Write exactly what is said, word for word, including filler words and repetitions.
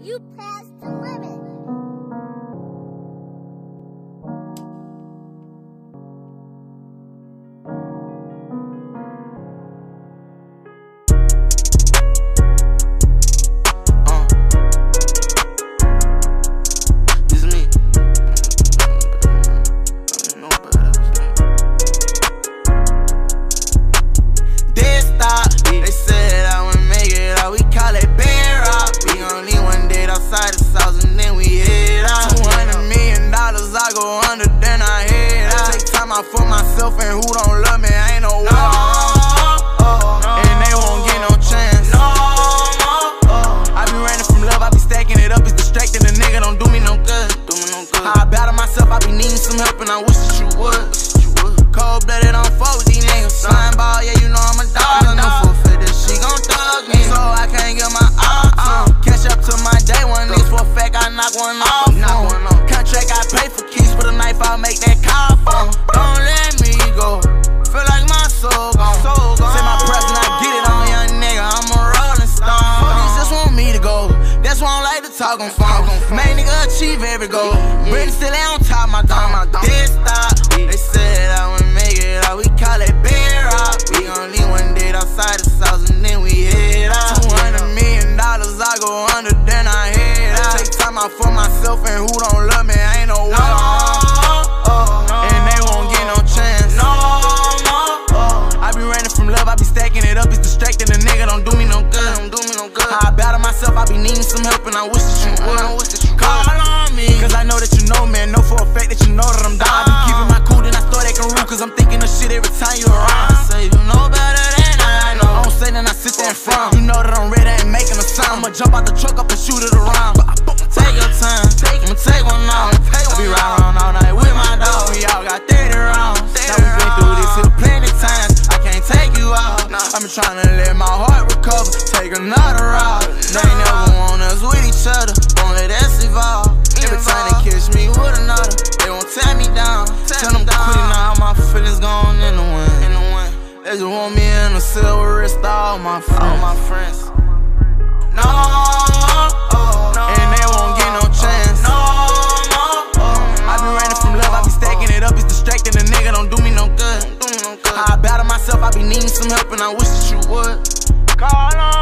You passed the limit. For myself and who don't love me, ain't no way. No, uh, and they won't get no chance. No, uh, I be running from love, I be stacking it up, it's distracting. The nigga don't do me no good. Do me no good. I battle myself, I be needing some help, and I wish that you would. Cold blooded on four with these niggas. Slime ball, yeah, you know I'm a dog. I know for a fit that she gon' thug me, so I can't get my all uh, catch up to my day one. Niggas for a fact, I knock one off. Contract, I pay for keys for the knife, I'll make that call for. Don't let me go, feel like my soul gone. Say my prayers and I get it on, young nigga, I'm a rolling stone. These just want me to go, that's why I don't like to talk on phone. Main nigga achieve every goal, Britain still ain't on top of my dome. Dead stop, they said I wouldn't make it out, we call it bear rock. We gon' leave one day outside the south and then we head out. Two hundred million dollars, I go under, then I head out. Take time out for myself and who don't love me, ain't no way. And they won't get no chance. No, I be running from love, I be stacking it up, it's distracting. The nigga don't do me no good. Don't do me no good. I battle myself, I be needing some help, and I wish that you would. I wish that you call on me, cause I know that you know me, and know for a fact that you know that I'm down. I be keeping my cool, then I start acting rude, cause I'm thinking of shit every time you around. I say you know better than I know. I don't say then I sit there and frown. You know that I'm ready, ain't making a sound. I'ma jump out the truck up and shoot it around. Take your time, I'ma take one now. I be riding around all night with my dog. We all got thirty rounds. Now we been through this here plenty times. I can't take you out. I been trying to let my heart recover, take another route. They never want us with each other, won't let us evolve. Every time they catch me with another, they won't tear me down. Tell them to quit it now, my feelings gone in the wind. They just want me in a silver wrist, all my friends. All my friends. No, and they won't get no chance. No, I be running from love, I be stacking it up, it's distracting. The nigga don't do me no good. I battle myself, I be needing some help, and I wish that you would. Call on